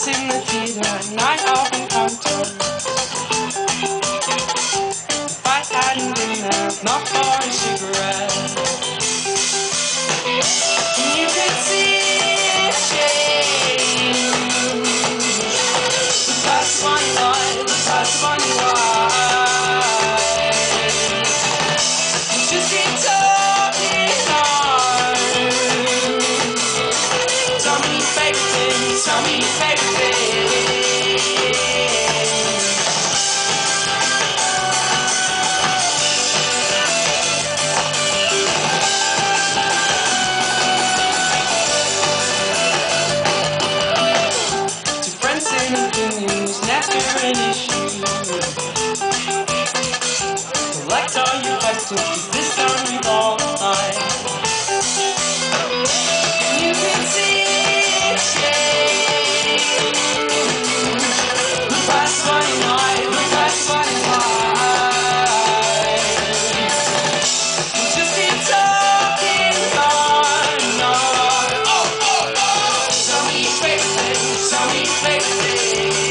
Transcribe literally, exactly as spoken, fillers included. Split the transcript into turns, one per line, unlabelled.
us in the theater at night often contour. If I hadn't been there, not for a cigarette, and you could see it change. The past one light, the past one light. Just keep talking on. Tell me favorite things, tell me favorite things. Difference in opinions, never an issue. Collect all your questions, 'cause this don't revolve time. You can see it change. The past one night, the past one night. Just keep talking on, on. Oh, oh, oh. Tell me favorite things, tell me favorite things.